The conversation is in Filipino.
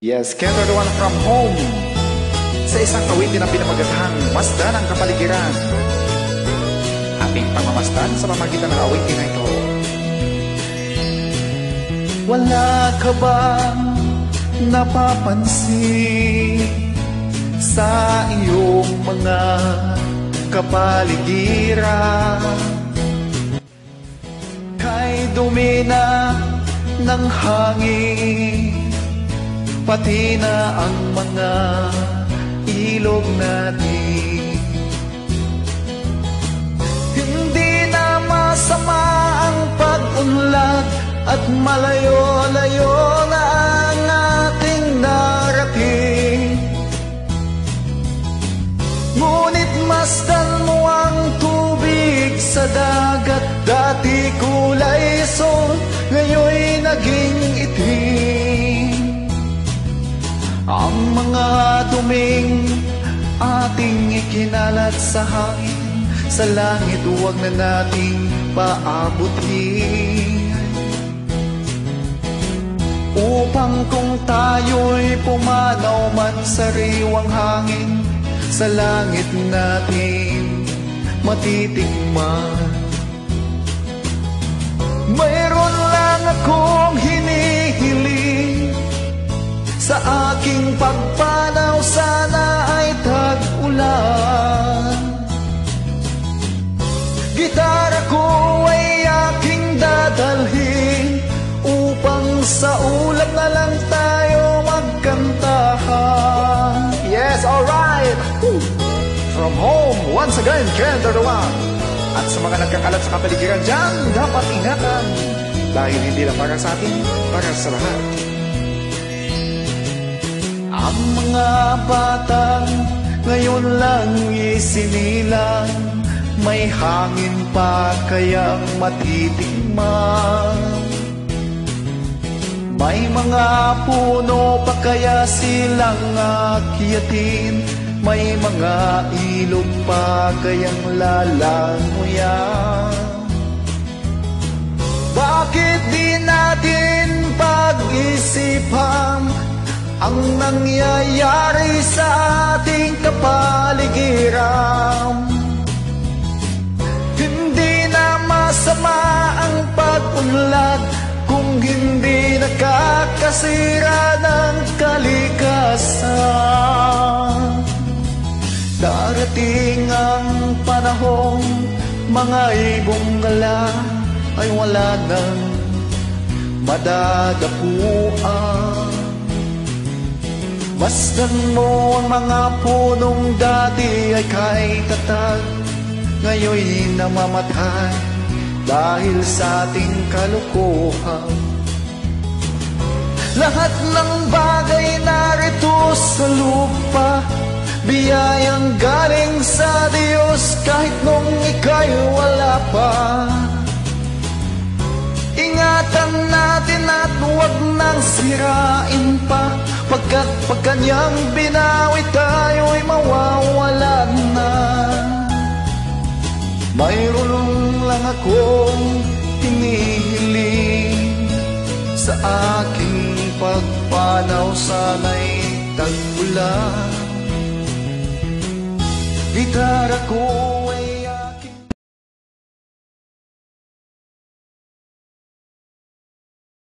Yes, Ken Raduan from home. Sa isang awitin na pinamagatahang masdan ang kapaligiran. Ating pamamasdan sa pamagitan ng awitin na ito. Wala ka bang napapansin sa iyong mga kapaligiran? Kay dumi na ng hangin, pati na ang mga ilog natin. Hindi na masama ang pag-unlad at malayo-layo na ang ating narating. Ngunit masdan mo ang tubig sa dagat. Dati kulay sol, ngayon'y naging itim. Ang mga duming ating ikinalat sa hangin, sa langit huwag na nating paabutin. Upang kung tayo'y pumanaw man sa riwang hangin, sa langit natin matitikman. Mayroon lang akong hinihiling, sa aking pagpanaw sana ay tag-ulan. Gitara ko ay aking dadalhin, upang sa ulap na lang tayo magkantahan. Yes, alright! From home, once again, Ken Raduan. At sa mga nagkakalat sa kapaligiran dyan, dapat ingatan. Dahil hindi lang para sa atin, para sa lahat. Ang mga batang ngayon lang isinilang, may hangin pa kayang matitikman. May mga puno pa kaya silang akyatin, may mga ilog pa kayang lalanguyan. Bakit di natin pag-isipan ang nangyayari sa ating kapaligiran? Hindi na masama ang pag-unlad kung hindi nakakasira ng kalikasan. Darating ang panahong mga ibong gala ay wala nang madadapuan. Masdan mo ang mga punong dati ay kay tatag, ngayon'y namamatay dahil sa ating kalukuhan. Lahat ng bagay narito sa lupa, biyayang galing sa Diyos kahit nung ika'y wala pa. Ingatan natin at huwag nang sirain pa, pagkat pag kanyang binawi tayo'y mawawala na. Mayroon lang akong hinihiling, sa aking pagpanaw sana'y tag-ulan. Gitara ko